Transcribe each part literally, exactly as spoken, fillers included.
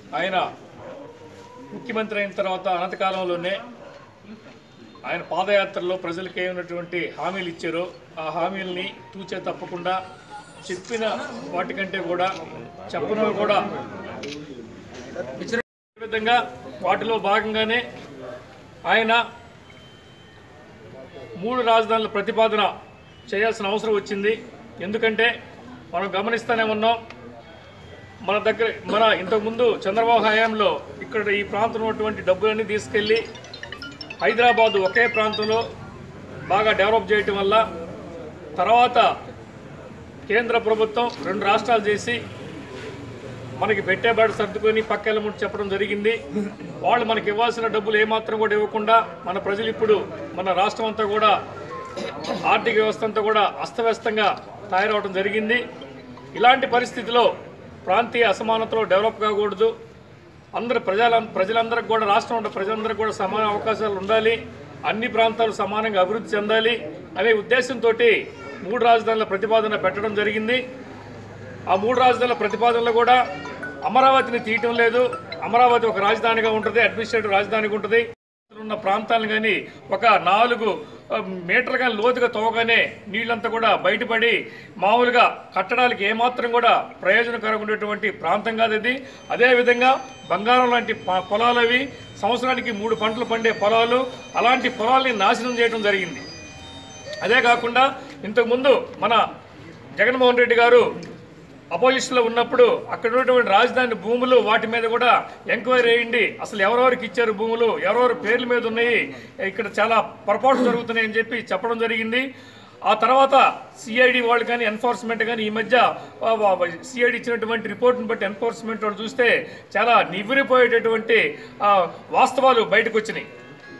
ఆయన ముఖ్యమంత్రి అయిన తర్వాత అనంతకాలంలోనే ఆయన పాదయాత్రలో ప్రజలకు ఏమైనటువంటి హామీలు ఇచ్చారో ఆ హామీలని తూచే తప్పకుండా చెప్పిన వాటికంటే కూడా చెప్పినవి కూడా ఇచ్చిన విధంగా వాటిలో భాగంగానే ఆయన మూడు రాజధానుల ప్రతిపాదన చేయాల్సిన అవసరం వచ్చింది. ఎందుకంటే మనం గమనిస్తూనే ఉన్నాం, మన దగ్గర మన ఇంతకుముందు చంద్రబాబు హయాంలో ఇక్కడ ఈ ప్రాంతంలో ఉన్నటువంటి డబ్బులన్నీ తీసుకెళ్ళి హైదరాబాదు ఒకే ప్రాంతంలో బాగా డెవలప్ చేయటం వల్ల తర్వాత కేంద్ర ప్రభుత్వం రెండు రాష్ట్రాలు చేసి మనకి పెట్టేబాటు సర్దుకొని పక్కెళ్ళముంటు చెప్పడం జరిగింది. వాళ్ళు మనకి ఇవ్వాల్సిన డబ్బులు ఏమాత్రం కూడా ఇవ్వకుండా మన ప్రజలు ఇప్పుడు మన రాష్ట్రం అంతా కూడా ఆర్థిక వ్యవస్థ అంతా కూడా అస్తవ్యస్తంగా తయారవడం జరిగింది. ఇలాంటి పరిస్థితిలో ప్రాంతీయ అసమానతలో డెవలప్ కాకూడదు, అందరు ప్రజల ప్రజలందరికీ కూడా రాష్ట్రంలో ఉన్న ప్రజలందరికీ కూడా సమాన అవకాశాలు ఉండాలి, అన్ని ప్రాంతాలు సమానంగా అభివృద్ధి చెందాలి అనే ఉద్దేశంతో మూడు రాజధానుల ప్రతిపాదన పెట్టడం జరిగింది. ఆ మూడు రాజధానుల ప్రతిపాదనలో కూడా అమరావతిని తీయటం లేదు. అమరావతి ఒక రాజధానిగా ఉంటుంది, అడ్మినిస్ట్రేటివ్ రాజధానిగా ఉంటుంది. ఉన్న ప్రాంతాలను కానీ ఒక నాలుగు మీటర్లు కానీ లోతుగా తవ్వగానే నీళ్ళంతా కూడా బయటపడి మామూలుగా కట్టడాలకు ఏమాత్రం కూడా ప్రయోజనకరంగా ఉండేటువంటి ప్రాంతం కాదు అది. అదేవిధంగా బంగారం లాంటి పొలాలు అవి, సంవత్సరానికి మూడు పంటలు పండే పొలాలు, అలాంటి పొలాల్ని నాశనం చేయడం జరిగింది. అదే కాకుండా ఇంతకుముందు మన జగన్మోహన్ రెడ్డి గారు అపోజిషన్లో ఉన్నప్పుడు అక్కడ ఉన్నటువంటి రాజధాని భూములు వాటి మీద కూడా ఎంక్వైరీ వేయండి, అసలు ఎవరెవరికి ఇచ్చారు భూములు, ఎవరెవరి పేర్ల మీద ఉన్నాయి, ఇక్కడ చాలా పొరపాట్లు జరుగుతున్నాయని చెప్పి చెప్పడం జరిగింది. ఆ తర్వాత సిఐడి వాళ్ళు కానీ ఎన్ఫోర్స్మెంట్ కానీ ఈ మధ్య సిఐడి ఇచ్చినటువంటి రిపోర్ట్ని బట్టి ఎన్ఫోర్స్మెంట్ వాళ్ళు చూస్తే చాలా నివ్వెరపోయేటటువంటి వాస్తవాలు బయటకు వచ్చినాయి.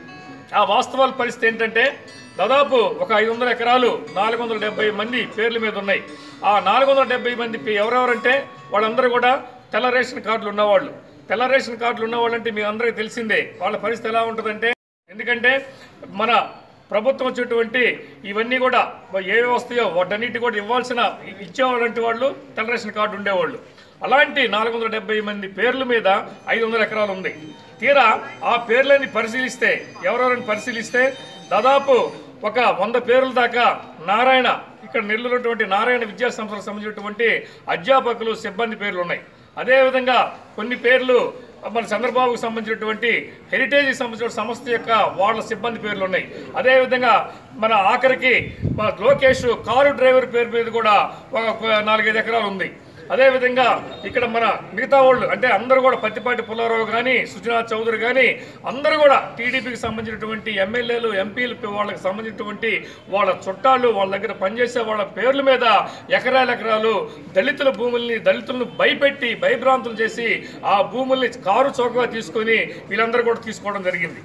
ఆ వాస్తవాల పరిస్థితి ఏంటంటే దాదాపు ఒక ఐదు వందల ఎకరాలు నాలుగు వందల డెబ్బై మంది పేర్ల మీద ఉన్నాయి. ఆ నాలుగు వందల డెబ్బై మంది ఎవరెవరంటే వాళ్ళందరూ కూడా తెల్ల రేషన్ కార్డులు ఉన్నవాళ్ళు. తెల్ల రేషన్ కార్డులు ఉన్నవాళ్ళు అంటే మీ అందరికీ తెలిసిందే వాళ్ళ పరిస్థితి ఎలా ఉంటుందంటే, ఎందుకంటే మన ప్రభుత్వం వచ్చేటువంటి ఇవన్నీ కూడా ఏ వస్తాయో వాటన్నిటి కూడా ఇవ్వాల్సిన ఇచ్చేవాళ్ళంటే వాళ్ళు తెల్ల రేషన్ కార్డు ఉండేవాళ్ళు. అలాంటి నాలుగు వందల డెబ్బై మంది పేర్ల మీద ఐదు వందల ఎకరాలు ఉంది. తీరా ఆ పేర్లని పరిశీలిస్తే ఎవరెవరిని పరిశీలిస్తే దాదాపు ఒక వంద పేర్ల దాకా నారాయణ ఇక్కడ నెల్లూరుటువంటి నారాయణ విద్యా సంస్థలకు సంబంధించినటువంటి అధ్యాపకులు సిబ్బంది పేర్లు ఉన్నాయి. అదేవిధంగా కొన్ని పేర్లు మన చంద్రబాబుకు సంబంధించినటువంటి హెరిటేజ్కి సంబంధించిన సంస్థ యొక్క వాళ్ళ సిబ్బంది పేర్లు ఉన్నాయి. అదేవిధంగా మన ఆఖరికి మన లోకేష్ కారు డ్రైవర్ పేరు మీద కూడా ఒక నాలుగైదు ఎకరాలు ఉంది. అదేవిధంగా ఇక్కడ మన మిగతా వాళ్ళు అంటే అందరూ కూడా పత్తిపాటి పుల్లారావు కానీ సుజనా చౌదరి కానీ అందరూ కూడా టీడీపీకి సంబంధించినటువంటి ఎమ్మెల్యేలు ఎంపీలు వాళ్ళకి సంబంధించినటువంటి వాళ్ళ చుట్టాలు వాళ్ళ దగ్గర పనిచేసే వాళ్ళ పేర్ల మీద ఎకరాల ఎకరాలు దళితుల భూముల్ని దళితులను భయపెట్టి భయభ్రాంతులు చేసి ఆ భూముల్ని కారు చౌకగా తీసుకొని వీళ్ళందరూ కూడా తీసుకోవడం జరిగింది.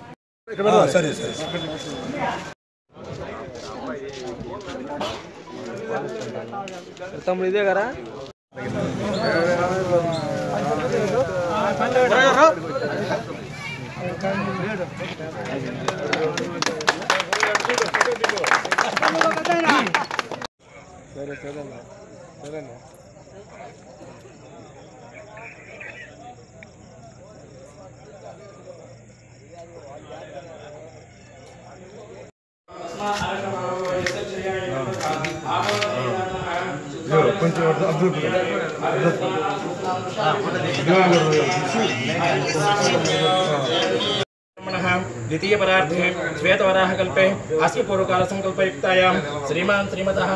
తమ్ముడు ఇదే కదా సరే సరే సరే కొంచెం द्वितीय पदार्थे श्वेतवराह कल्पे अस्य पूर्वकाल संकल्पयुक्तायां श्रीमान् श्रीमतः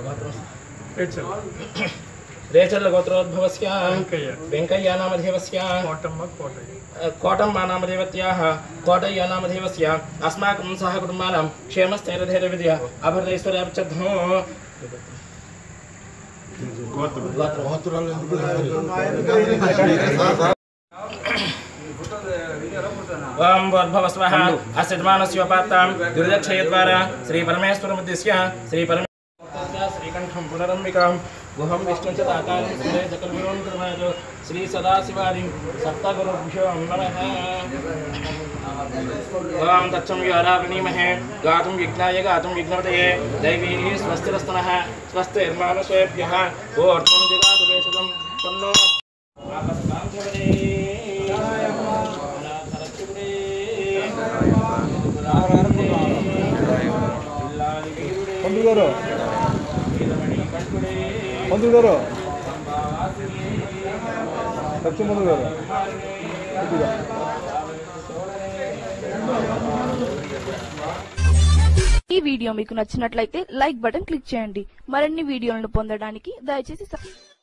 रेचल गोत्रोद्भवस्य वेंकయ్య नामधेयस्य कोटम्मा नामधेयत्याः कोटయ్య नामधेयस्य अस्माकं सह कुटुम्बानां क्षेमस्थैर्यधैर्यविद्य अभरदैश्वर्याभिवृद्धौ ओम भवस्वः अस्यमानस्योपात्तां दुर्दक्षयद्वारा श्री परमेश्वरमुद्दिश्य श्री परमेश्वर श्रीकण्ठं पुनरम्बिकां गुहं विष्णुं च दातारं सुरे सकलगुरुं कृपालो श्री सदाशिवादिं सप्तगुरुभ्यो नमः। ओम तत्सं योरावणीमहे गातुं विघ्नाय गातुं विघ्नपतये दैवी स्वस्तिरस्तनः स्वस्तिर्मानुषेभ्यः ऊर्ध्वं जगातु वेशतं तन्नो आपस्कान्धवदे। పంతులు గారు పంతులు గారు సత్యం పంతులు గారు కొద్దిగా ఈ వీడియో మీకు నచ్చినట్లయితే లైక్ బటన్ క్లిక్ చేయండి. మరిన్ని వీడియోలను పొందడానికి దయచేసి